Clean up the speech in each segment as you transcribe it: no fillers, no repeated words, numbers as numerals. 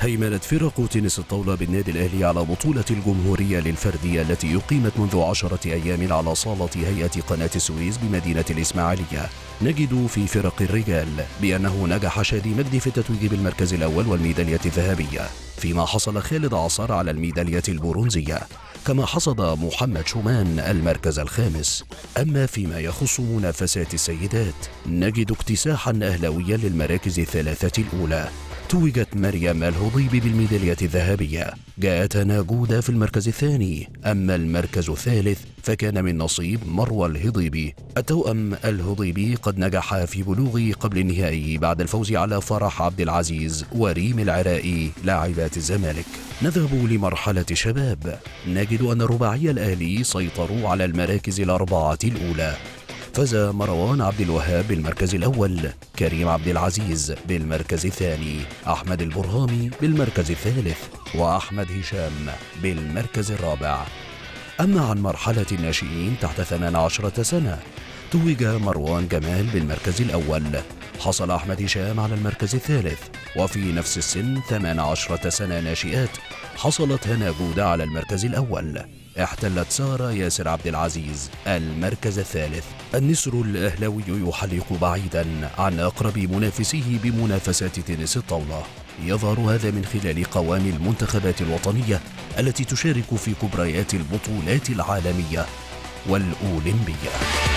هيمنت فرق تنس الطاولة بالنادي الأهلي على بطولة الجمهورية للفردية التي أقيمت منذ 10 أيام على صالة هيئة قناة السويس بمدينة الإسماعيلية. نجد في فرق الرجال بأنه نجح شادي مجدي في التتويج بالمركز الأول والميدالية الذهبية، فيما حصل خالد عصار على الميدالية البرونزية، كما حصد محمد شومان المركز الخامس. أما فيما يخص منافسات السيدات نجد اكتساحا أهلاويا للمراكز الثلاثة الأولى. توجت مريم الهضيبي بالميدالية الذهبية، جاءت هنا جودة في المركز الثاني، أما المركز الثالث فكان من نصيب مروى الهضيبي. التوأم الهضيبي قد نجح في بلوغ قبل النهائي بعد الفوز على فرح عبد العزيز وريم العرائي لاعبات الزمالك. نذهب لمرحلة الشباب، نجد أن الرباعي الأهلي سيطروا على المراكز الأربعة الأولى. فاز مروان عبد الوهاب بالمركز الأول، كريم عبد العزيز بالمركز الثاني، أحمد البرهامي بالمركز الثالث، وأحمد هشام بالمركز الرابع. أما عن مرحلة الناشئين تحت 18 سنة توج مروان جمال بالمركز الأول، حصل أحمد هشام على المركز الثالث، وفي نفس السن 18 سنة ناشئات حصلت هنا جودة على المركز الأول، احتلت سارة ياسر عبد العزيز المركز الثالث. النسر الأهلاوي يحلق بعيدا عن أقرب منافسيه بمنافسات تنس الطاولة. يظهر هذا من خلال قوام المنتخبات الوطنية التي تشارك في كبريات البطولات العالمية والأولمبية.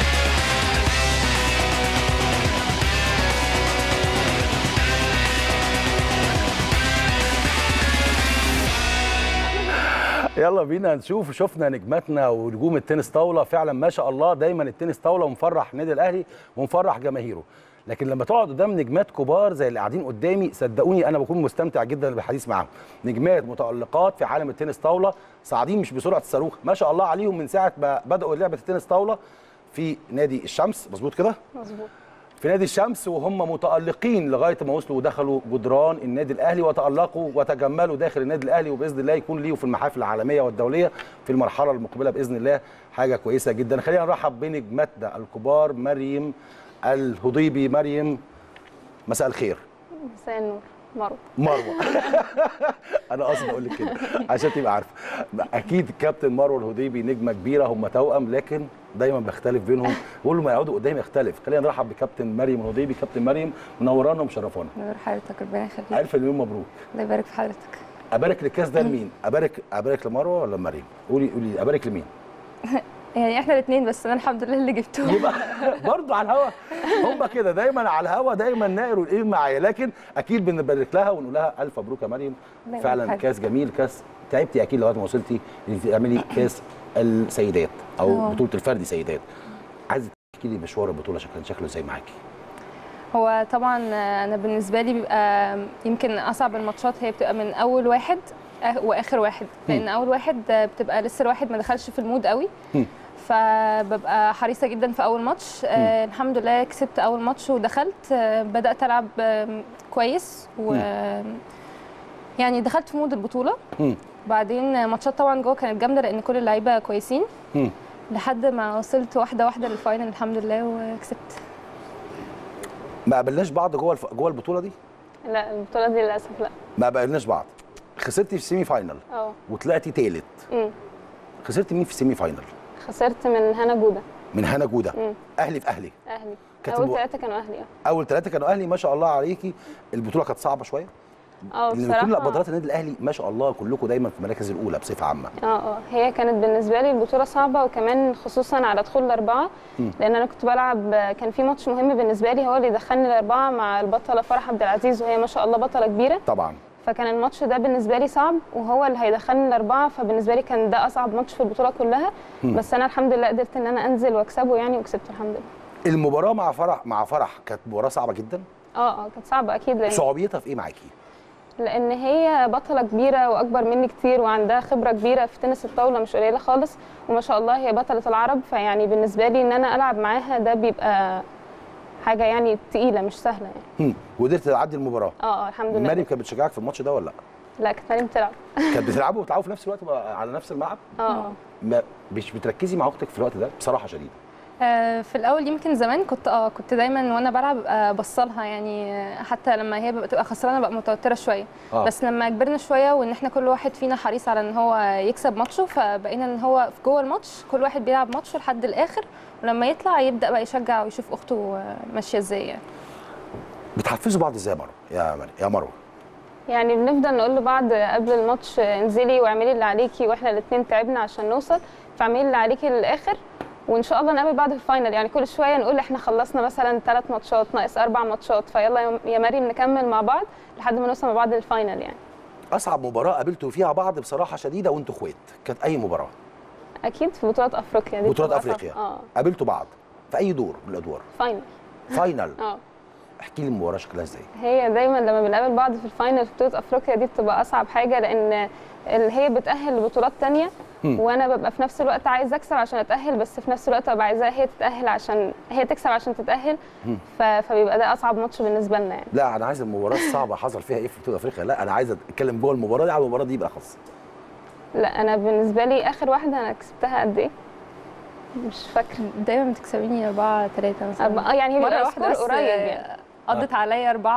يلا بينا نشوف. شفنا نجماتنا ونجوم التنس طاوله، فعلا ما شاء الله دايما التنس طاوله مفرح النادي الاهلي ومفرح جماهيره، لكن لما تقعد قدام نجمات كبار زي اللي قاعدين قدامي صدقوني انا بكون مستمتع جدا بالحديث معاهم. نجمات متالقات في عالم التنس طاوله، صاعدين مش بسرعه الصاروخ ما شاء الله عليهم من ساعه ما بداوا لعبه التنس طاوله في نادي الشمس. مظبوط كده؟ مظبوط. في نادي الشمس وهم متألقين لغايه ما وصلوا ودخلوا جدران النادي الاهلي وتألقوا وتجملوا داخل النادي الاهلي، وباذن الله يكون ليهم في المحافل العالميه والدوليه في المرحله المقبله باذن الله. حاجه كويسه جدا. خلينا نرحب بنجماتنا الكبار. مريم الهضيبي. مريم مساء الخير. مساء النور. مروه انا قصدي اقول لك كده عشان تبقى عارفه. اكيد الكابتن مروه الهضيبي نجمه كبيره، هم توأم لكن دايما بختلف بينهم، بقول له ما يقعدوا قدامي اختلف. خلينا نرحب بكابتن مريم الهضيبي. كابتن مريم منورانا ومشرفانا. نور حضرتك، ربنا يخليك. الف مليون مبروك. الله يبارك في حضرتك. ابارك للكاس ده لمين؟ ابارك لمروه ولا مريم؟ قولي ابارك لمين؟ يعني احنا الاثنين، بس انا الحمد لله اللي جبته. يبقى برضه على الهوا هم كده دايما على الهوا، دايما نائر والايه معايا، لكن اكيد بنبارك لها ونقول لها الف مبروك يا مريم. فعلا كاس جميل، كاس تعبتي اكيد لغايه ما وصلتي تعملي كاس السيدات او بطوله الفردي سيدات. عايزه تحكي لي مشوار البطوله شكله ازاي معاكي؟ هو طبعا انا بالنسبه لي بيبقى يمكن اصعب الماتشات هي بتبقى من اول واحد واخر واحد، لان اول واحد بتبقى لسه الواحد ما دخلش في المود قوي، فببقى حريصه جدا في اول ماتش. الحمد لله كسبت اول ماتش ودخلت، بدات العب كويس و يعني دخلت في مود البطوله. بعدين ماتشات طبعا جوه كانت جامده لان كل اللعيبه كويسين، لحد ما وصلت واحده واحده للفاينل الحمد لله وكسبت. ما قابلناش بعض جوه البطوله دي؟ لا البطوله دي للاسف لا، ما قابلناش بعض. خسرتي في السيمي فاينل وطلعتي ثالث. خسرتي مين في السيمي فاينل؟ خسرت من هنا جوده. من هنا جوده. اهلي في اهلي. اول ثلاثه كانوا اهلي. اول ثلاثه كانوا اهلي. ما شاء الله عليكي. البطوله كانت صعبه شويه. بصراحه كل بطولات النادي الاهلي ما شاء الله كلكم دايما في المراكز الاولى بصفه عامه. هي كانت بالنسبه لي البطوله صعبه، وكمان خصوصا على دخول الاربعه، لان انا كنت بلعب، كان في ماتش مهم بالنسبه لي هو اللي دخلني الاربعه مع البطله فرح عبد العزيز، وهي ما شاء الله بطله كبيره طبعا. فكان الماتش ده بالنسبه لي صعب وهو اللي هيدخلني الاربعه، فبالنسبه لي كان ده اصعب ماتش في البطوله كلها. بس انا الحمد لله قدرت ان انا انزل واكسبه يعني، وكسبت الحمد لله. المباراه مع فرح كانت مباراه صعبه جدا. كانت صعبه اكيد. لان صعوبيتها في ايه معاكي؟ لان هي بطله كبيره واكبر مني كتير وعندها خبره كبيره في تنس الطاوله مش قليله خالص، وما شاء الله هي بطله العرب، فيعني بالنسبه لي ان انا العب معاها ده بيبقى حاجه يعني تقيله مش سهله يعني. وقدرت تعدي المباراه؟ الحمد لله. مريم كانت بتشجعك في الماتش ده ولا لا؟ لا كانت مريم بتلعب. كانت بتلعبوا وبتلعبوا في نفس الوقت على نفس الملعب؟ ما مش بتركزي مع اختك في الوقت ده بصراحه شديده؟ في الاول يمكن زمان كنت دايما وانا بلعب بصلها يعني، حتى لما هي بتبقى خسرانه ببقى متوتره شويه. بس لما كبرنا شويه وان احنا كل واحد فينا حريص على ان هو يكسب ماتشه، فبقينا ان هو في جوه الماتش كل واحد بيلعب ماتشه لحد الاخر، ولما يطلع يبدا بقى يشجع ويشوف اخته ماشيه ازاي يعني. بتحفزوا بعض ازاي يا مروه؟ يعني بنفضل نقول لبعض قبل الماتش انزلي واعملي اللي عليكي، واحنا الاثنين تعبنا عشان نوصل، فاعملي اللي عليكي للاخر وان شاء الله نقابل بعض في الفاينل. يعني كل شويه نقول احنا خلصنا مثلا 3 ماتشات ناقص 4 ماتشات، فيلا يا مريم نكمل مع بعض لحد ما نوصل مع بعض للفاينل يعني. اصعب مباراه قابلتوا فيها بعض بصراحه شديده وانتوا اخوات كانت اي مباراه؟ اكيد في بطولات افريقيا. دي بطولات افريقيا قابلتوا بعض في اي دور من الادوار؟ فاينل. احكي لي المباراه شكلها ازاي؟ هي دايما لما بنقابل بعض في الفاينل في بطوله افريقيا دي بتبقى اصعب حاجه، لان هي بتاهل لبطولات ثانيه وانا ببقى في نفس الوقت عايزه اكسب عشان اتاهل، بس في نفس الوقت ببقى عايزاها هي تتاهل عشان هي تكسب عشان تتاهل. فبيبقى ده اصعب ماتش بالنسبه لنا يعني. لا انا عايز المباراه الصعبه حصل فيها ايه في بطوله افريقيا، لا انا عايز اتكلم جوه المباراه دي على المباراه دي بالاخص. لا انا بالنسبه لي اخر واحده انا كسبتها قد ايه؟ مش فاكره. دايما بتكسبيني 4-3 مثلا. يعني مره واحده قريب يعني قضت عليا 4-1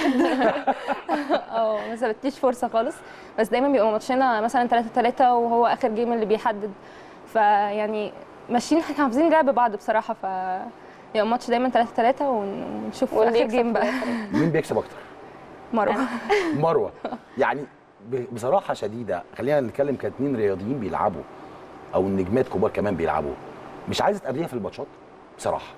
ما سابتليش فرصه خالص. بس دايما بيبقى ماتشنا مثلا 3-3 وهو اخر جيم اللي بيحدد، فيعني ماشيين احنا حافظين لعب بعض بصراحه، يبقى الماتش دايما 3-3 ونشوف اخر جيم بقى. مين بيكسب اكتر؟ مروه. يعني بصراحه شديده خلينا نتكلم، كانت 2 رياضيين بيلعبوا او النجمات كبار كمان بيلعبوا، مش عايزه تقابليها في الماتشات بصراحه؟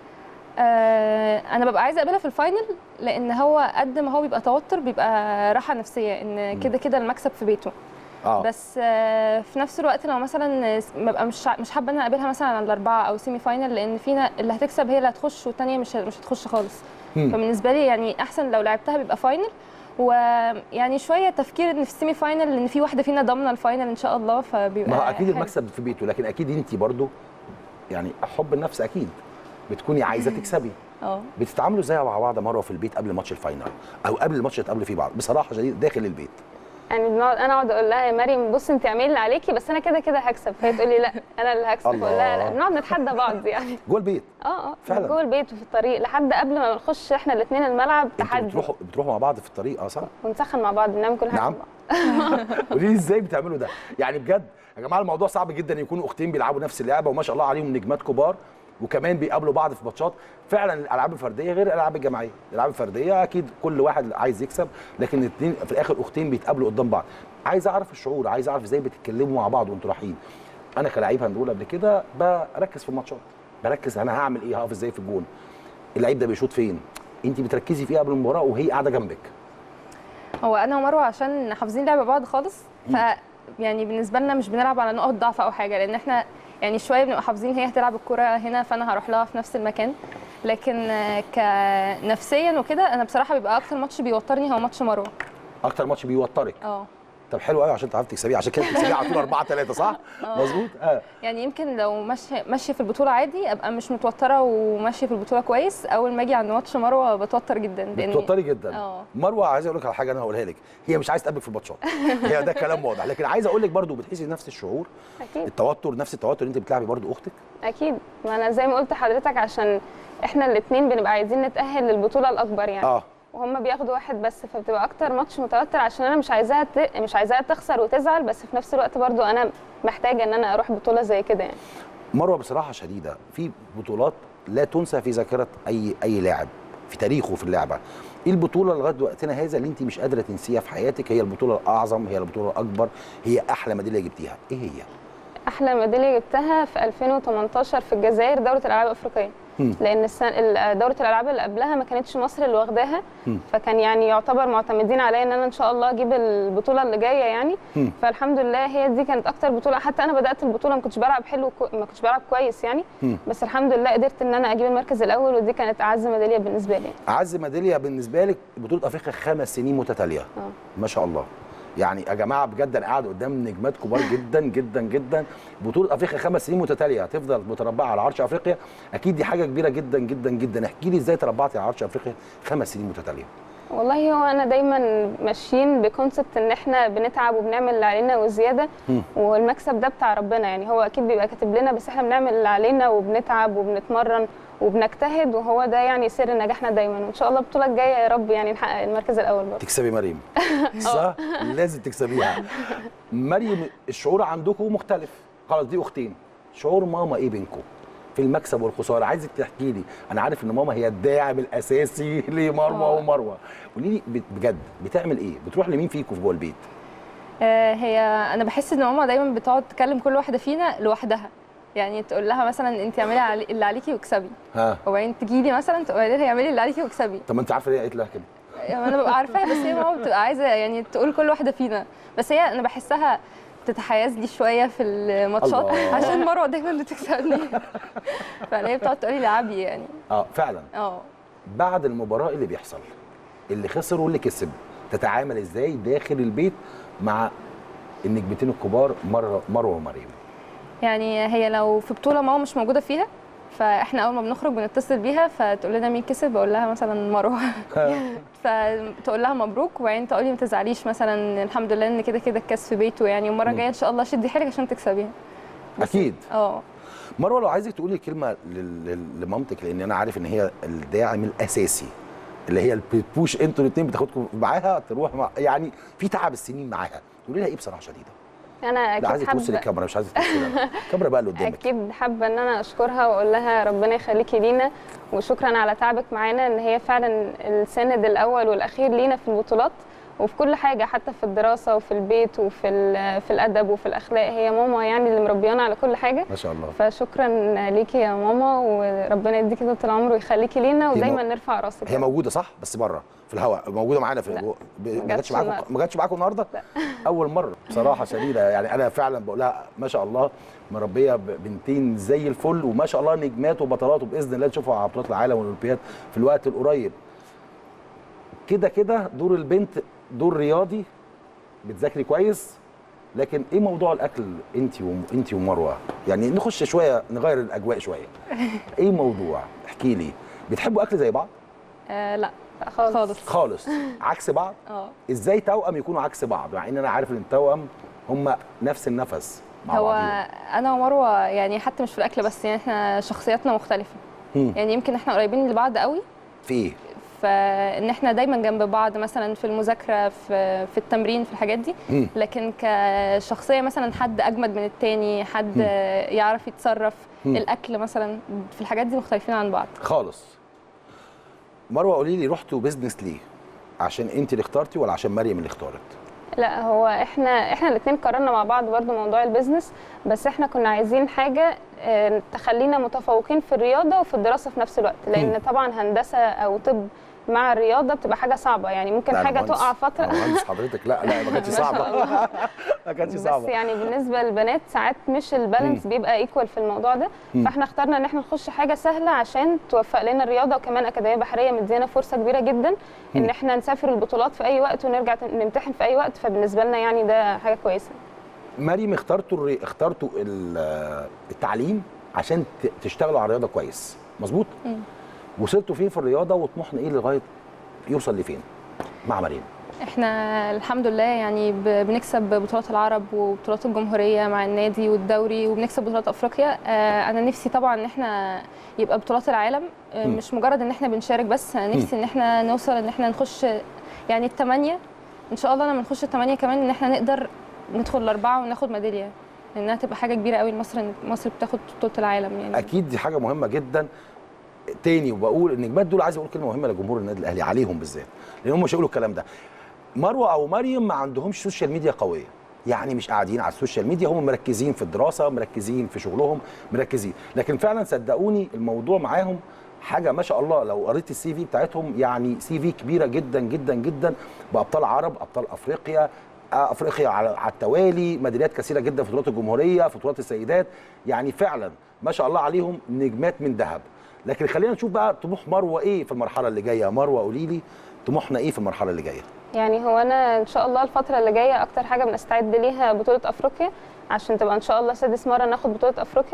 انا ببقى عايزه اقابلها في الفاينل، لان هو قد ما هو بيبقى توتر بيبقى راحه نفسيه ان كده المكسب في بيته. بس في نفس الوقت لو مثلا ببقى مش حابه ان انا اقابلها مثلا على الاربعه او سيمي فاينل، لان فينا اللي هتكسب هي اللي هتخش والثانيه مش هتخش خالص. فبالنسبه لي يعني احسن لو لعبتها بيبقى فاينل، ويعني شويه تفكير ان في السيمي فاينل ان في واحده فينا ضامنه الفاينل ان شاء الله، فبيبقى ما اكيد المكسب في بيته، لكن اكيد انت برضو يعني حب النفس اكيد بتكوني عايزه تكسبي. بتتعاملوا ازاي مع بعض مره في البيت قبل ماتش الفاينل او قبل الماتش تقابلوا فيه بعض بصراحه شديد داخل البيت؟ يعني انا اقعد اقول لها يا مريم بصي انت اعملي اللي عليكي بس انا كده هكسب، فهي تقول لي لا انا اللي هكسب. اقول لها لا، بنقعد نتحدى بعض يعني جوه البيت. فعلا جوه البيت وفي الطريق لحد قبل ما نخش احنا الاثنين الملعب تحدي. بتروحوا مع بعض في الطريق؟ صح. ونسخن مع بعض نعمل كل حاجه. نعم. قولي لي ازاي بتعملوا ده؟ يعني بجد يا جماعه الموضوع صعب جدا يكونوا اختين بيلعبوا نفس اللعبه وما شاء الله عليهم نجمات كبار وكمان بيقابلوا بعض في ماتشات. فعلا الالعاب الفرديه غير الالعاب الجماعيه، الالعاب الفرديه اكيد كل واحد عايز يكسب، لكن الاثنين في الاخر اختين بيتقابلوا قدام بعض. عايز اعرف الشعور، عايز اعرف ازاي بتتكلموا مع بعض وانتوا رايحين. انا كلاعب هنقول قبل كده بركز في الماتشات، بركز انا هعمل ايه، هقف ازاي في الجون، اللعيب ده بيشوط فين، انت بتركزي فيه قبل المباراه وهي قاعده جنبك. هو انا ومروه عشان حافظين لعب بعض خالص، يعني بالنسبه لنا مش بنلعب على نقط ضعف او حاجه، لان احنا يعني شويه بنبقى حافظين هي هتلعب الكوره هنا فانا هروح لها في نفس المكان. لكن كنفسيا وكده انا بصراحه بيبقى اكتر ماتش بيوترني هو ماتش مروه. اكتر ماتش بيوترك؟ طب حلو قوي عشان تعرفي تكسبيه، عشان كده بتكسبيه على طول 4-3 صح؟ مظبوط. يعني يمكن لو ماشيه في البطوله عادي ابقى مش متوتره وماشيه في البطوله كويس، اول ما اجي عند ماتش مروه بتوتر جدا. بتوتري جدا. مروه عايز اقول لك على حاجه انا هقولها لك، هي مش عايزه تقابلك في الماتشات. هي ده كلام واضح، لكن عايز اقول لك برضو بتحسي نفس الشعور. اكيد. التوتر نفس التوتر اللي انت بتلعبي برضو اختك؟ اكيد. ما انا زي ما قلت لحضرتك عشان احنا الاثنين بنبقى عايزين نتاهل للبطوله الاكبر يعني. وهم بياخدوا واحد بس، فبتبقى اكتر ماتش متوتر عشان انا مش عايزاها تخسر وتزعل، بس في نفس الوقت برضو انا محتاجه ان انا اروح بطوله زي كده يعني. مروه بصراحه شديده في بطولات لا تنسى في ذاكره اي لاعب في تاريخه في اللعبه. ايه البطوله لغايه وقتنا هذا اللي انت مش قادره تنسيها في حياتك؟ هي البطوله الاعظم، هي البطوله الاكبر، هي احلى ميداليه جبتيها، ايه هي؟ احلى ميداليه جبتها في 2018 في الجزائر، دوره الالعاب الافريقيه. لان دوره الالعاب اللي قبلها ما كانتش مصر اللي واخداها، فكان يعني يعتبر معتمدين عليا ان انا ان شاء الله اجيب البطوله اللي جايه يعني. فالحمد لله هي دي كانت اكتر بطوله، حتى انا بدات البطوله ما كنتش بلعب حلو، ما كنتش بلعب كويس يعني. بس الحمد لله قدرت ان انا اجيب المركز الاول، ودي كانت اعز ميداليه بالنسبه لي. اعز ميداليه بالنسبه لك بطوله افريقيا 5 سنين متتاليه. ما شاء الله. يعني يا جماعه بجد انا قاعد قدام نجمات كبار جدا جدا جدا. بطوله افريقيا 5 سنين متتاليه هتفضل متربعه على عرش افريقيا، اكيد دي حاجه كبيره جدا جدا جدا. احكي لي ازاي تربعتي على عرش افريقيا 5 سنين متتاليه؟ والله هو انا دايما ماشيين بكونسبت ان احنا بنتعب وبنعمل اللي علينا وزياده، والمكسب ده بتاع ربنا. يعني هو اكيد بيبقى كاتب لنا، بس احنا بنعمل اللي علينا وبنتعب وبنتمرن وبنجتهد، وهو ده يعني سر نجاحنا دايما. وان شاء الله البطوله الجايه يا رب يعني نحقق المركز الاول برضه. تكسبي مريم صح؟ لازم تكسبيها. مريم الشعور عندكم مختلف، خلاص دي اختين، شعور ماما ايه بينكم في المكسب والخساره؟ عايزك تحكي لي. انا عارف ان ماما هي الداعم الاساسي لمروه ومروه، قولي لي بجد بتعمل ايه؟ بتروح لمين فيكم في جوه البيت؟ هي انا بحس ان ماما دايما بتقعد تكلم كل واحده فينا لوحدها، يعني تقول لها مثلا انت اعملي اللي عليكي واكسبي، وبعدين تجي لي مثلا تقولي لها اعملي اللي عليكي واكسبي. طب ما انت عارفه ليه قالت لها كده؟ يعني انا ببقى عارفاها، بس هي ماما بتبقى عايزه يعني تقول كل واحده فينا، بس هي انا بحسها تتحيز لي شويه في الماتشات عشان مروه دايما بتكسبني. فهي بتقعد تقول لي لعبي يعني. فعلا. بعد المباراه اللي بيحصل، اللي خسر واللي كسب، تتعامل ازاي داخل البيت مع النجمتين الكبار مروه ومريم؟ يعني هي لو في بطوله ماما مش موجوده فيها، فاحنا اول ما بنخرج بنتصل بيها فتقول لنا مين كسب، بقول لها مثلا مروه. فتقول لها مبروك، وبعدين تقول لي ما تزعليش مثلا الحمد لله ان كده كده الكاس في بيته يعني، والمره الجايه ان شاء الله شدي حيلك عشان تكسبيها. اكيد. مروه لو عايزك تقولي كلمه لمامتك، لان انا عارف ان هي الداعم الاساسي اللي هي بتبوش انتوا الاثنين بتاخدكم معاها تروح يعني في تعب السنين معاها، تقولي لها ايه بصراحه شديده؟ انا اكيد عايزه تبصي للكاميرا، مش عايزه تبصي الكاميرا بقى اللي قدامك. اكيد حابه ان انا اشكرها واقول لها ربنا يخليكي لينا، وشكرا على تعبك معانا، ان هي فعلا السند الاول والاخير لينا في البطولات وفي كل حاجه، حتى في الدراسه وفي البيت وفي الادب وفي الاخلاق. هي ماما يعني اللي مربيانا على كل حاجه ما شاء الله. فشكرا ليكي يا ماما، وربنا يديكي طول العمر ويخليكي لينا، ودايما نرفع راسك. هي موجوده صح بس بره في الهواء، موجوده معانا في ما جاتش معاكم النهارده؟ لا. اول مره بصراحه شديده يعني. انا فعلا بقول لها ما شاء الله مربيه بنتين زي الفل، وما شاء الله نجمات وبطلات، وباذن الله نشوفها على بطولات العالم والاولمبياد في الوقت القريب. كده دور البنت دور رياضي، بتذاكري كويس، لكن ايه موضوع الاكل انت ومروه؟ يعني نخش شويه نغير الاجواء شويه. ايه موضوع؟ احكي لي. بتحبوا اكل زي بعض؟ لا خالص. عكس بعض؟ ازاي توأم يكونوا عكس بعض مع ان انا عارف ان التوأم هم نفس النفس مع بعض؟ انا ومروه يعني حتى مش في الاكل بس، يعني احنا شخصياتنا مختلفه. يعني يمكن احنا قريبين لبعض قوي. في ايه؟ فان احنا دايما جنب بعض، مثلا في المذاكره، في التمرين، في الحاجات دي. لكن كشخصيه مثلا حد اجمد من التاني، حد يعرف يتصرف، الاكل مثلا، في الحاجات دي مختلفين عن بعض خالص. مروه قولي لي، رحتوا بيزنس ليه؟ عشان انت اللي اخترتي ولا عشان مريم اللي اختارت؟ لا، هو احنا الاثنين قررنا مع بعض برضو موضوع البيزنس، بس احنا كنا عايزين حاجه تخلينا متفوقين في الرياضه وفي الدراسه في نفس الوقت، لان طبعا هندسه او طب مع الرياضه بتبقى حاجه صعبه، يعني ممكن حاجه تقع فتره. مهندس حضرتك. لا ما كانتش صعبه. ما كانتش صعبه، بس يعني بالنسبه للبنات ساعات مش البالانس بيبقى ايكوال في الموضوع ده. فاحنا اخترنا ان احنا نخش حاجه سهله عشان توفق لنا الرياضه، وكمان اكاديميه بحريه مدينا فرصه كبيره جدا ان احنا نسافر البطولات في اي وقت ونرجع نمتحن في اي وقت، فبالنسبه لنا يعني ده حاجه كويسه. مريم اخترتوا التعليم عشان تشتغلوا على الرياضه كويس، مظبوط؟ وصلتوا فين في الرياضه وطموحنا ايه لغايه يوصل لفين مع مريم؟ احنا الحمد لله يعني بنكسب بطولات العرب وبطولات الجمهوريه مع النادي والدوري، وبنكسب بطولات افريقيا. انا نفسي طبعا ان احنا يبقى بطولات العالم، مش مجرد ان احنا بنشارك بس. انا نفسي ان احنا نوصل ان احنا نخش يعني الثمانيه ان شاء الله. لما نخش الثمانيه كمان ان احنا نقدر ندخل الاربعه وناخد ميداليه، لانها تبقى حاجه كبيره قوي لمصر ان مصر بتاخد بطوله العالم يعني. اكيد دي حاجه مهمه جدا. تاني وبقول النجمات دول، عايز اقول كلمه مهمه لجمهور النادي الاهلي عليهم بالذات، لان هم مش هيقولوا الكلام ده. مروه او مريم ما عندهمش سوشيال ميديا قويه، يعني مش قاعدين على السوشيال ميديا، هم مركزين في الدراسه، مركزين في شغلهم، مركزين. لكن فعلا صدقوني الموضوع معاهم حاجه ما شاء الله. لو قريت السي في بتاعتهم يعني سي في كبيره جدا جدا جدا، بابطال عرب، ابطال افريقيا على التوالي، ميداليات كثيره جدا في بطولات الجمهوريه، في بطولات السيدات، يعني فعلا ما شاء الله عليهم نجمات من ذهب. لكن خلينا نشوف بقى طموح مروه ايه في المرحله اللي جايه. مروه قولي لي طموحنا ايه في المرحله اللي جايه؟ يعني هو انا ان شاء الله الفتره اللي جايه اكتر حاجه بنستعد ليها بطوله افريقيا، عشان تبقى ان شاء الله 6 مرة ناخد بطوله افريقيا.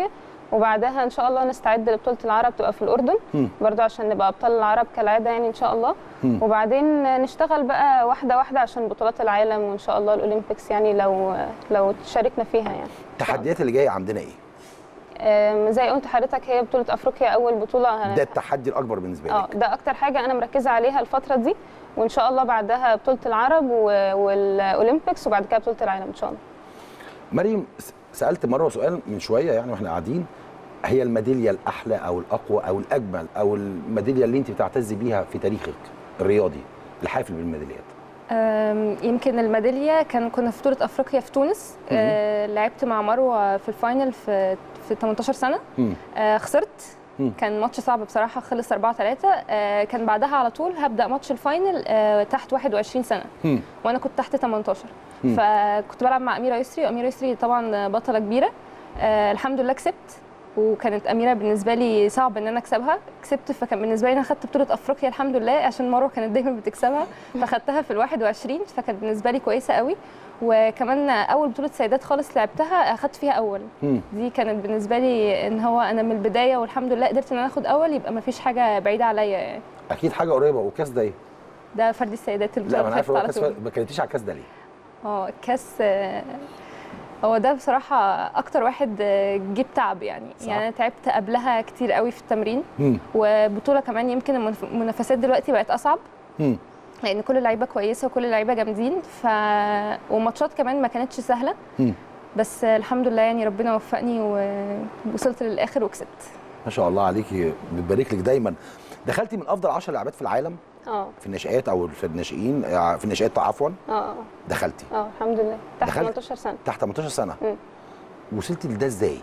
وبعدها ان شاء الله نستعد لبطوله العرب تبقى في الاردن برضو عشان نبقى ابطال العرب كالعاده يعني ان شاء الله. وبعدين نشتغل بقى واحده واحده عشان بطولات العالم وان شاء الله الاولمبيكس يعني لو شاركنا فيها يعني. التحديات اللي جايه عندنا ايه؟ زي قلت حضرتك هي بطوله افريقيا اول بطوله. ده التحدي الاكبر بالنسبه لك؟ ده اكتر حاجه انا مركزه عليها الفتره دي، وان شاء الله بعدها بطوله العرب والاولمبيكس وبعد كده بطوله العالم ان شاء الله. مريم، سالت مره سؤال من شويه يعني واحنا قاعدين، هي الميداليه الاحلى او الاقوى او الاجمل او الميداليه اللي انت بتعتزي بيها في تاريخك الرياضي الحافل بالميداليات؟ يمكن الميداليه كنا في بطوله افريقيا في تونس. لعبت مع مروه في الفاينل في 18 سنه. خسرت. كان ماتش صعب بصراحه، خلص 4-3. كان بعدها على طول هبدا ماتش الفاينل تحت 21 سنه وانا كنت تحت 18. فكنت بلعب مع اميره يسري، واميره يسري طبعا بطله كبيره. الحمد لله كسبت، وكانت اميره بالنسبه لي صعب ان انا اكسبها. كسبت، فكان بالنسبه لي انا خدت بطوله افريقيا الحمد لله، عشان مروه كانت دايما بتكسبها فخدتها في ال21، فكانت بالنسبه لي كويسه قوي. وكمان اول بطوله سيدات خالص لعبتها اخدت فيها اول. دي كانت بالنسبه لي ان هو انا من البدايه والحمد لله قدرت ان انا اخد اول، يبقى ما فيش حاجه بعيده عليا يعني. اكيد حاجه قريبه. والكاس ده ايه؟ ده فردي السيدات لا انا عارف الكاس. ما كنتيش على الكاس ده ليه؟ الكاس هو ده بصراحه اكتر واحد جيب تعب يعني. صح. يعني انا تعبت قبلها كتير قوي في التمرين. وبطوله كمان يمكن المنافسات دلوقتي بقت اصعب لان كل اللعيبه كويسه وكل اللعيبه جامدين. وماتشات كمان ما كانتش سهله. بس الحمد لله يعني ربنا وفقني ووصلت للاخر وكسبت. ما شاء الله عليكي، بتبارك لك دايما. دخلتي من افضل 10 لاعبات في العالم في الناشئات او في الناشئين، في الناشئات عفوا. دخلتي الحمد لله تحت 18 سنه. تحت 18 سنه. وصلتي لده ازاي؟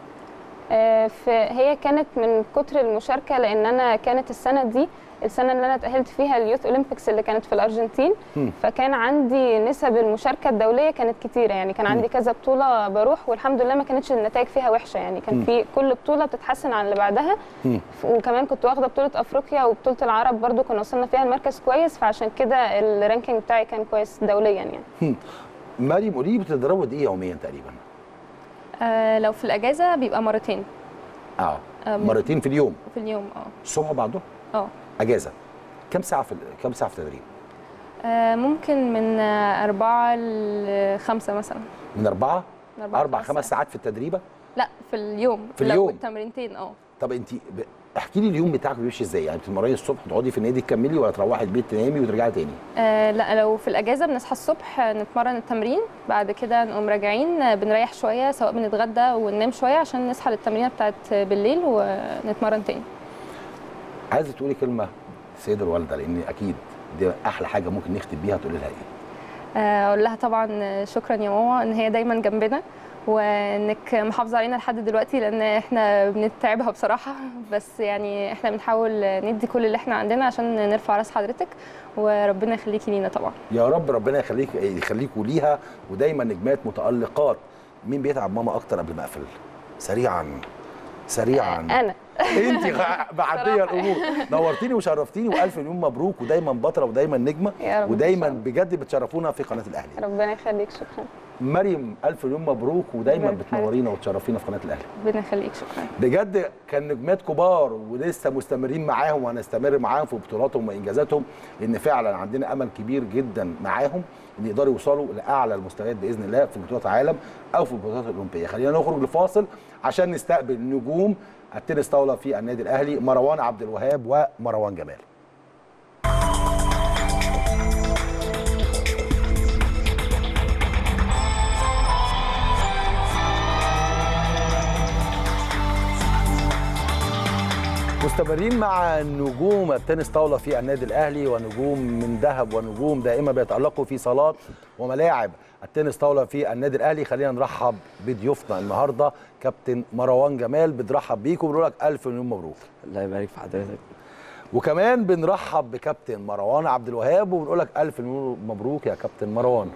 هي كانت من كتر المشاركه، لان انا كانت السنه اللي انا اتاهلت فيها اليوث اولمبيكس اللي كانت في الارجنتين. فكان عندي نسب المشاركه الدوليه كانت كتيره يعني. كان عندي كذا بطوله بروح والحمد لله ما كانتش النتائج فيها وحشه يعني. كان في كل بطوله بتتحسن عن اللي بعدها. وكمان كنت واخده بطوله افريقيا وبطوله العرب برضو كنا وصلنا فيها المركز كويس، فعشان كده الرانكينج بتاعي كان كويس دوليا يعني. مريم، قولي لي بتتدربوا قد ايه يوميا تقريبا؟ لو في الاجازه بيبقى مرتين. مرتين في اليوم؟ في اليوم الصبح وبعده؟ اجازه. كم ساعه في التدريب؟ ممكن من 4 ل 5 مثلا. من 4 5 ساعات في التدريبه؟ لا في اليوم. في اليوم التمرينتين. طب انت احكي لي اليوم بتاعك بيمشي ازاي؟ يعني بتتمرني الصبح تقعدي في النادي تكملي، ولا تروحي البيت تنامي وترجعي تاني؟ لا، لو في الاجازه بنصحى الصبح نتمرن التمرين، بعد كده نقوم راجعين بنريح شويه، سواء بنتغدى وننام شويه عشان نصحى للتمرينه بتاعت بالليل ونتمرن تاني. عايزه تقولي كلمه للسيده الوالده، لان اكيد دي احلى حاجه ممكن نختم بيها، تقولي لها ايه؟ اقول لها طبعا شكرا يا ماما ان هي دايما جنبنا، وانك محافظه علينا لحد دلوقتي، لان احنا بنتعبها بصراحه، بس يعني احنا بنحاول ندي كل اللي احنا عندنا عشان نرفع راس حضرتك، وربنا يخليكي لينا طبعا. يا رب ربنا يخليكوا ليها، ودايما نجمات متالقات. مين بيتعب ماما اكتر قبل ما اقفل؟ سريعا. انا. انت معديه الامور. نورتيني وشرفتيني، والف مليون مبروك، ودايما بطله ودايما نجمه، ودايما بجد بتشرفونا في قناه الاهلي. ربنا يخليك، شكرا. مريم، الف مليون مبروك، ودايما بتنورينا وتشرفينا في قناه الاهلي. ربنا يخليك، شكرا. بجد كان نجمات كبار، ولسه مستمرين معاهم، وهنستمر معاهم في بطولاتهم وانجازاتهم، لان فعلا عندنا امل كبير جدا معاهم ان يقدروا يوصلوا لاعلى المستويات باذن الله في بطولات العالم او في البطولات الاولمبيه. خلينا نخرج لفاصل عشان نستقبل نجوم التنس طاوله في النادي الاهلي، مروان عبد الوهاب ومروان جمال. مستمرين مع نجوم التنس طاوله في النادي الاهلي، ونجوم من ذهب ونجوم دائما بيتالقوا في صالات وملاعب التنس طاوله في النادي الاهلي. خلينا نرحب بضيوفنا النهارده. كابتن مروان جمال، بنرحب بيك وبنقول لك الف مليون مبروك. الله يبارك في حضرتك. وكمان بنرحب بكابتن مروان عبد الوهاب وبنقول لك الف مليون مبروك يا كابتن مروان.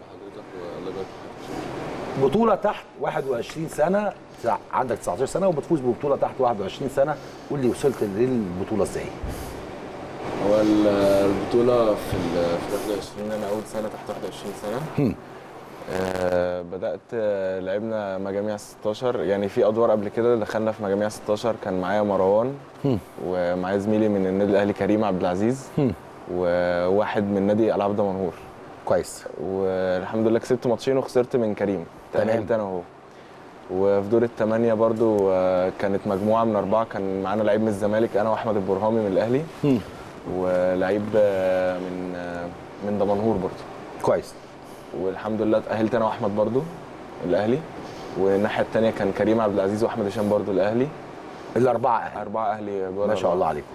بطوله تحت 21 سنه، عندك 19 سنه وبتفوز ببطوله تحت 21 سنه. قول لي وصلت للبطوله ازاي؟ هو البطوله في 21 انا اول سنه تحت 21 سنه. بدأت لعبنا مجاميع 16. يعني في ادوار قبل كده دخلنا في مجاميع 16. كان معايا مروان ومعايا زميلي من النادي الاهلي كريم عبد العزيز وواحد من نادي العاب دمنهور. كويس. والحمد لله كسبت ماتشين وخسرت من كريم. تأهلت انا وهو. وفي دور الثمانية برضو كانت مجموعة من 4. كان معانا لعيب من الزمالك انا واحمد البرهامي من الاهلي ولعيب من دمنهور برضو. كويس. والحمد لله اتأهلت انا واحمد برضو الاهلي. والناحيه الثانيه كان كريم عبد العزيز واحمد هشام برضو الاهلي. الاربعه اهلي. 4 اهلي بره. ما شاء الله عليكم.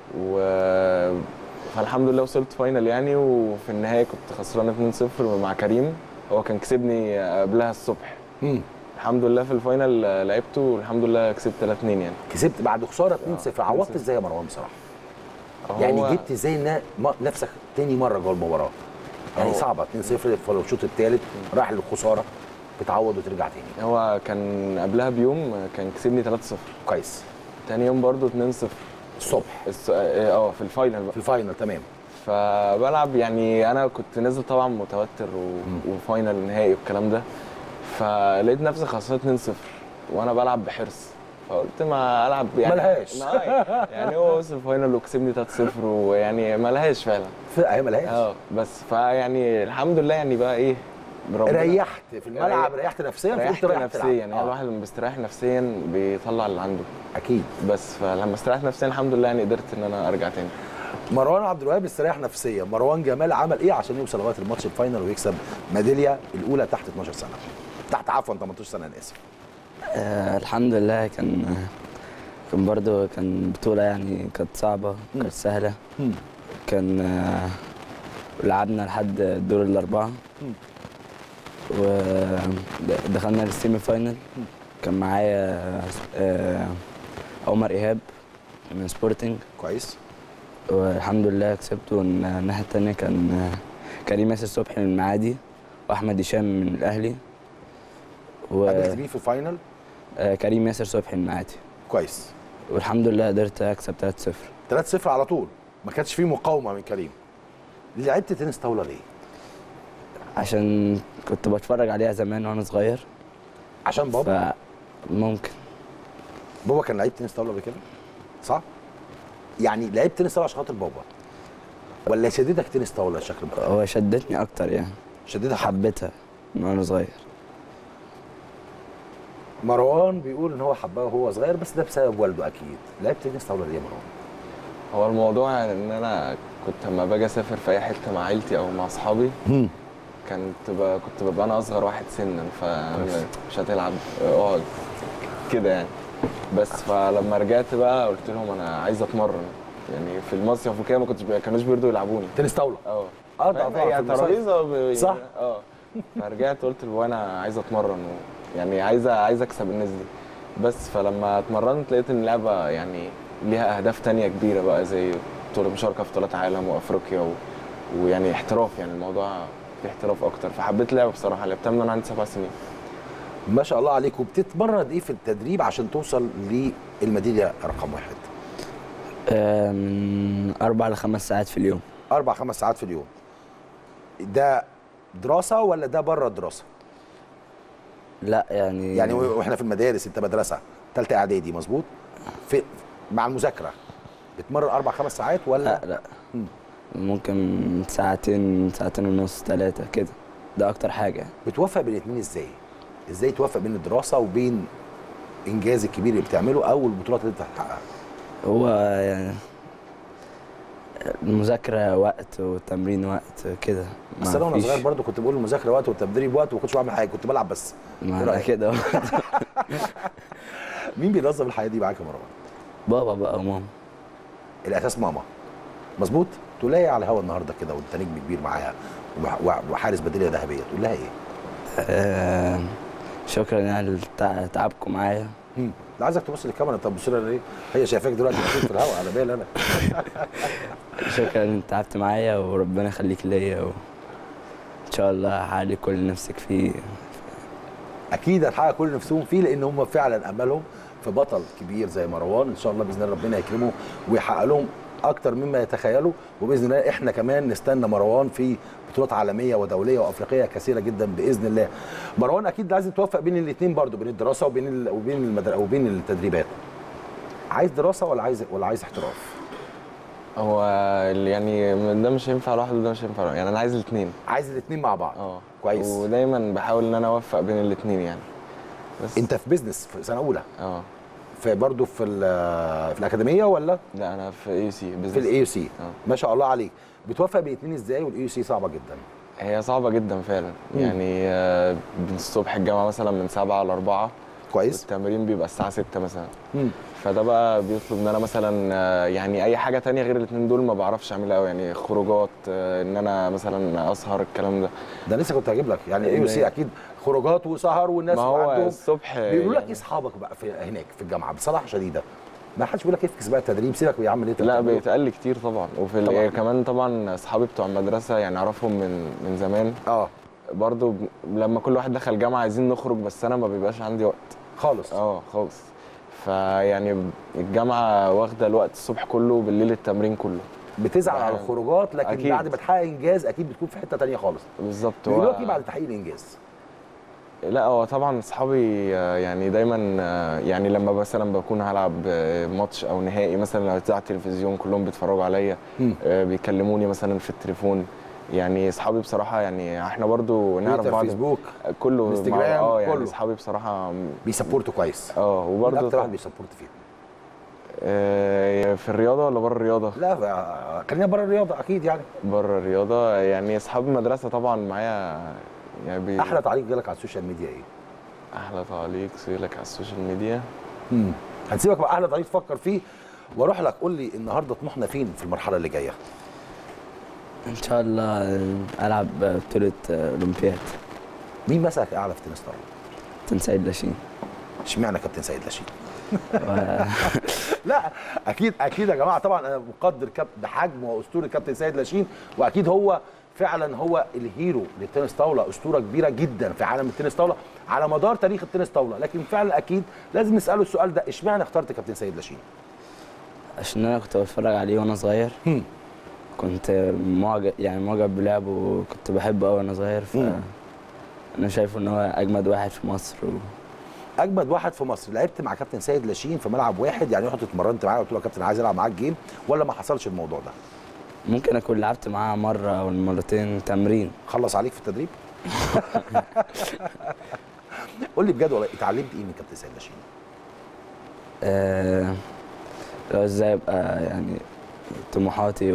فالحمد لله وصلت فاينل يعني. وفي النهايه كنت خسران 2-0 مع كريم. هو كان كسبني قبلها الصبح. الحمد لله في الفاينل لعبته والحمد لله كسبت 3-2 يعني. كسبت بعد خساره 2-0. عوضت ازاي يا مروان بصراحه؟ يعني جبت ازاي نفسك تاني مره جوه المباراه؟ يعني صعبه 2-0 في الشوط الثالث راح للخساره بتعوض وترجع تاني. هو كان قبلها بيوم كان كسبني 3-0. كويس. تاني يوم برضو 2-0 الصبح. في الفاينل بقى. في الفاينل تمام. فبلعب يعني انا كنت نازل طبعا متوتر وفاينل نهائي والكلام ده. فلقيت نفسي خسرت 2-0 وانا بلعب بحرص. فقلت ما العب يعني ملهاش. يعني هو وصل الفاينل وكسبني 3-0 ويعني ملهاش فعلا. هي ملهاش. بس فيعني الحمد لله يعني بقى ايه ريحت في الملعب. ريحت نفسيا. ريحت نفسيا يعني الواحد لما بيستريح نفسيا بيطلع اللي عنده اكيد. بس فلما استريحت نفسيا الحمد لله يعني قدرت ان انا ارجع تاني. مروان عبد الوهاب استريح نفسيا. مروان جمال عمل ايه عشان يوصل لغايه الماتش الفاينل ويكسب ميداليه الاولى تحت 12 سنه؟ تحت عفوا 18 سنه انا اسف. الحمد لله كان برضه كان بطولة يعني كانت صعبة كانت سهلة. كان لعبنا لحد الدور الأربعة ودخلنا للسيمي فاينل. كان معايا عمر إيهاب من سبورتنج. كويس. والحمد لله كسبت. والناحية التانية كان كريم ياسر صبحي من المعادي وأحمد هشام من الأهلي. قابلت مين في الفاينل؟ كريم ياسر صبحي من المعادي. كويس. والحمد لله قدرت اكسب 3-0. 3-0 على طول. ما كانش فيه مقاومه من كريم. لعبت تنس طاوله ليه؟ عشان كنت بتفرج عليها زمان وانا صغير. عشان بابا؟ ممكن. بابا كان لعيب تنس طاوله قبل كده؟ صح؟ يعني لعبت تنس طاوله عشان خاطر بابا ولا شددك تنس طاوله بشكل مختلف؟ هو شدتني اكتر يعني. شدتها؟ حبيتها من وانا صغير. مروان بيقول ان هو حبها وهو صغير بس ده بسبب والده اكيد. لعبت تنس طاوله ليه يا مروان؟ هو الموضوع يعني ان انا كنت لما باجي اسافر في اي حته مع عيلتي او مع اصحابي كنت ببقى انا اصغر واحد سنا. فمش هتلعب اقعد كده يعني. بس فلما رجعت بقى قلت لهم انا عايز اتمرن يعني في المصيف وكده. ما كانوش بيرضوا يلعبوني تنس طاوله. يعني ترابيزه صح. فرجعت قلت له انا عايز اتمرن يعني عايز اكسب الناس دي. بس فلما اتمرنت لقيت ان اللعبه يعني ليها اهداف تانية كبيره بقى زي مشاركه في بطولات عالم وافريقيا ويعني احتراف. يعني الموضوع فيه احتراف اكتر. فحبيت اللعبه بصراحه. لعبتها من وانا عندي 7 سنين. ما شاء الله عليك. وبتتمرن ايه في التدريب عشان توصل للميداليه رقم 1؟ من 4 ل 5 ساعات في اليوم. 4-5 ساعات في اليوم. ده دراسه ولا ده بره الدراسه؟ لا يعني واحنا في المدارس انت مدرسه ثالثه اعدادي مظبوط؟ مع المذاكره بتمرن 4-5 ساعات ولا؟ لا ممكن ساعتين ونص 3 كده. ده اكتر حاجه. بتوفق بين الاثنين ازاي؟ ازاي توفق بين الدراسه وبين انجاز الكبير اللي بتعمله او البطولات اللي انت بتحققها؟ هو يعني المذاكره وقت والتمرين وقت كده. بس انا وانا صغير برضو كنت بقول المذاكره وقت والتدريب وقت وما كنتش بعمل حاجه. كنت بلعب بس. ما كده. مين بينظم الحياه دي معاك يا مروان؟ بابا بقى وماما. الاساس ماما مظبوط. تقول لها ايه على الهوا النهارده كده وانت نجم كبير معاها وحارس ميداليه ذهبيه؟ تقول لها ايه؟ شكرا على تعبكم معايا. لا عايزك تبص للكاميرا. طب بص لها ليه؟ هي شايفاك دلوقتي في الهوا على بالي انا. شكرا انت تعبت معايا وربنا يخليك ليا ان شاء الله هحقق كل اللي نفسك فيه. اكيد هتحقق كل اللي نفسهم فيه لان هم فعلا املهم في بطل كبير زي مروان. ان شاء الله باذن الله ربنا يكرمه ويحقق لهم اكتر مما يتخيلوا، وباذن الله احنا كمان نستنى مروان في بطولات عالميه ودوليه وافريقيه كثيره جدا باذن الله. مروان اكيد لازم توفق بين الاثنين برضو، بين الدراسه وبين التدريبات. عايز دراسه ولا عايز احتراف؟ هو يعني ده مش هينفع لوحده وده مش هينفع لوحده، يعني انا عايز الاثنين. عايز الاثنين مع بعض. كويس. ودايما بحاول ان انا اوفق بين الاثنين يعني. بس انت في بيزنس في سنه اولى؟ برضه في الاكاديميه ولا؟ لا انا في اي سي في الاي سي. ما شاء الله عليك. بتوفق بين الاثنين ازاي؟ والاي سي صعبه جدا. هي صعبه جدا فعلا. يعني الصبح الجامعه مثلا من 7 ل 4. كويس. والتمرين بيبقى الساعه 6 مثلا. فده بقى بيطلب ان انا مثلا يعني اي حاجه تانية غير الاثنين دول ما بعرفش اعملها قوي، يعني خروجات، ان انا مثلا اسهر، الكلام ده لسه كنت هجيب لك. يعني الاي سي اكيد خروجات وسهر والناس ما هو الصبح بيقولوا لك ايه اصحابك بقى هناك في الجامعه بصراحه شديده؟ ما حدش بيقول لك افكس بقى التدريب، سيبك يا عم ليه؟ لا بيتقال لي كتير طبعا. وفي طبعًا. كمان طبعا اصحابي بتوع المدرسه يعني اعرفهم من زمان. برضو لما كل واحد دخل جامعه عايزين نخرج، بس انا ما بيبقاش عندي وقت خالص. خالص. فيعني الجامعه واخده الوقت الصبح كله وبالليل التمرين كله. بتزعل على الخروجات، لكن أكيد. بعد ما تحقق انجاز اكيد بتكون في حته ثانيه خالص. بالظبط. بيقولوا لك ايه بعد تحقيق الانجاز؟ لا هو طبعا اصحابي يعني دايما يعني لما مثلا بكون هلعب ماتش او نهائي مثلا لو على التلفزيون كلهم بيتفرجوا عليا، بيكلموني مثلا في التليفون. يعني اصحابي بصراحه يعني احنا برضو نعرف بعض. فيسبوك كله انستجرام يعني اصحابي بصراحه بيسبورتوا كويس. وبرضو اكتر واحد بيسبورت فيهم في الرياضه ولا بره الرياضه؟ لا خلينا بره الرياضه اكيد. يعني بره الرياضه يعني اصحاب المدرسه طبعا معايا. يعني احلى تعليق جالك على السوشيال ميديا ايه؟ احلى تعليق جالك على السوشيال ميديا؟ هنسيبك بقى احلى تعليق تفكر فيه واروح لك. قول لي النهارده طموحنا فين في المرحله اللي جايه؟ ان شاء الله العب بطوله اولمبياد. مين مسك اعلى في تنس طاوله؟ كابتن سيد لاشين. اشمعنى كابتن سيد لاشين؟ لا اكيد يا جماعه، طبعا انا مقدر بحجم واسطوره كابتن سيد لاشين، واكيد هو فعلا هو الهيرو للتنس طاوله، اسطوره كبيره جدا في عالم التنس طاوله على مدار تاريخ التنس طاوله. لكن فعلا اكيد لازم نساله السؤال ده، اشمعنى اخترت كابتن سيد لاشين؟ عشان انا كنت بتفرج عليه وانا صغير. كنت معجب بلعبه وكنت بحبه قوي وانا صغير. انا شايفه ان هو اجمد واحد في مصر. اجمد واحد في مصر. لعبت مع كابتن سيد لاشين في ملعب واحد؟ يعني رحت اتمرنت معاه وقلت له يا كابتن عايز العب معاك جيم، ولا ما حصلش الموضوع ده؟ ممكن اكون لعبت معاه مره او مرتين تمرين. خلص عليك في التدريب؟ قول لي بجد والله، اتعلمت ايه من كابتن سيد لاشين؟ لو ازاي ابقى يعني طموحاتي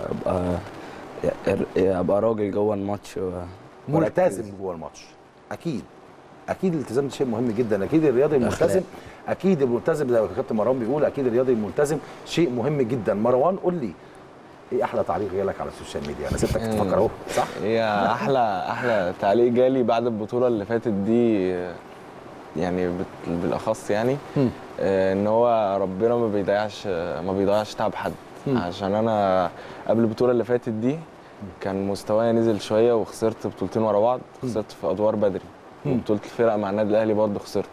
وابقى راجل جوه الماتش ملتزم جوه الماتش. اكيد الالتزام ده شيء مهم جدا. اكيد الرياضي الملتزم، اكيد الملتزم زي ما كابتن مروان بيقول، اكيد الرياضي الملتزم شيء مهم جدا. مروان قول لي ايه احلى تعليق جالك على السوشيال ميديا؟ انا سبتك تفكر اهو. صح؟ هي احلى تعليق جالي بعد البطوله اللي فاتت دي يعني بالاخص يعني ان هو ربنا ما بيضيعش تعب حد. عشان انا قبل البطوله اللي فاتت دي كان مستواي نزل شويه وخسرت بطولتين ورا بعض. خسرت في ادوار بدري، وبطوله الفرق مع النادي الاهلي برضه خسرت.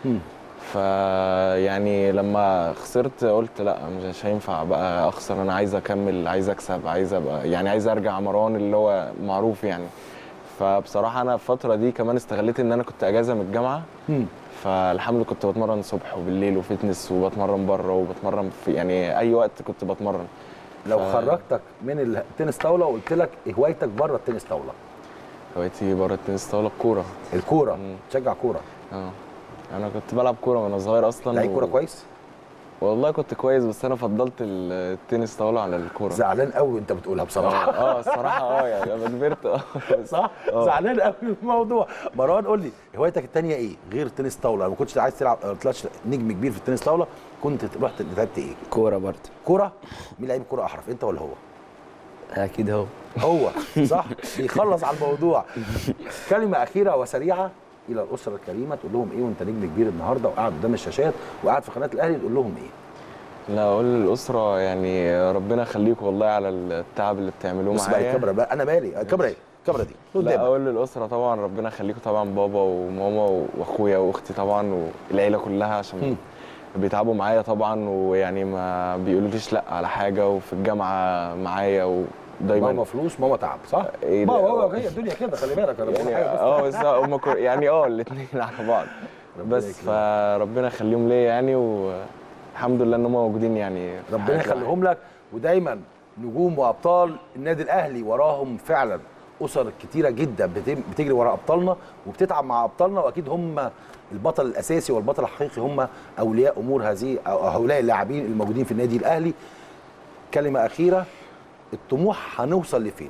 فيعني لما خسرت قلت لا مش هينفع بقى اخسر، انا عايز اكمل، عايز اكسب، عايز ابقى يعني عايز ارجع مروان اللي هو معروف يعني. فبصراحه انا الفتره دي كمان استغليت ان انا كنت اجازه من الجامعه. فالحمد لله كنت بتمرن صبح وبالليل وفتنس، وبتمرن بره وبتمرن في يعني اي وقت كنت بتمرن. لو خرجتك من التنس طاوله وقلت لك هوايتك بره التنس طاوله؟ هوايتي بره التنس طاوله الكوره. تشجع كوره؟ انا كنت بلعب كوره وانا صغير اصلا. لعيب كوره كويس؟ والله كنت كويس، بس انا فضلت التنس طاوله على الكوره. زعلان قوي وانت بتقولها بصراحه. الصراحه يعني انا كبرت. صح؟ زعلان قوي في الموضوع. مروان قول لي هوايتك الثانيه ايه غير التنس طاوله؟ ما كنتش عايز تلعب، ما طلعتش نجم كبير في التنس طاوله، كنت رحت لعبت ايه؟ كوره برضه. كوره؟ مين لعيب كوره احرف، انت ولا هو؟ اكيد هو صح؟ بيخلص على الموضوع. كلمه اخيره وسريعه الى الاسره الكريمه، تقول لهم ايه وانت نجم كبير النهارده وقاعد قدام الشاشات وقاعد في قناه الاهلي، تقول لهم ايه؟ لا اقول للاسره يعني ربنا يخليكم والله على التعب اللي بتعملوه معايا. بص بقى الكاميرا بقى، انا مالي الكاميرا دي. لا اقول للاسره طبعا ربنا يخليكم طبعا، بابا وماما واخويا واختي طبعا والعيله كلها، عشان بيتعبوا معايا طبعا، ويعني ما بيقولوليش لا على حاجه، وفي الجامعه معايا ودايما ماما فلوس ماما تعب، صح؟ إيه ماما هي الدنيا كده، خلي بالك انا بقول حاجه بس هم يعني الاثنين على بعض بس فربنا يخليهم ليا يعني، والحمد لله ان هم موجودين يعني. ربنا يخليهم لك، ودايما نجوم وابطال النادي الاهلي وراهم فعلا اسر كتيره جدا بتجري ورا ابطالنا وبتتعب مع ابطالنا، واكيد هم البطل الاساسي والبطل الحقيقي هم اولياء امور هذه او هؤلاء اللاعبين الموجودين في النادي الاهلي. كلمه اخيره، الطموح هنوصل لفين؟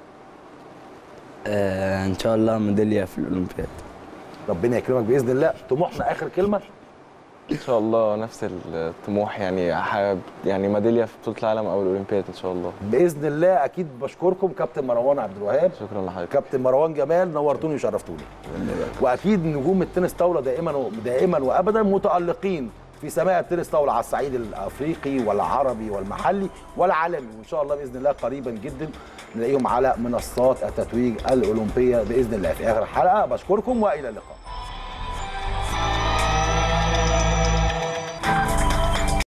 ان شاء الله ميداليه في الاولمبياد. ربنا يكرمك باذن الله. طموحنا اخر كلمه ان شاء الله نفس الطموح يعني، حابب يعني ميداليه في بطوله العالم او الاولمبياد ان شاء الله باذن الله. اكيد بشكركم كابتن مروان عبد الوهاب، شكرا لحضرتك كابتن مروان جمال، نورتوني وشرفتوني. واكيد نجوم التنس طاوله دائما وابدا متالقين في سماء التنس طاوله على الصعيد الافريقي والعربي والمحلي والعالمي، وان شاء الله باذن الله قريبا جدا نلاقيهم على منصات التتويج الاولمبيه باذن الله. في اخر حلقه بشكركم والى اللقاء.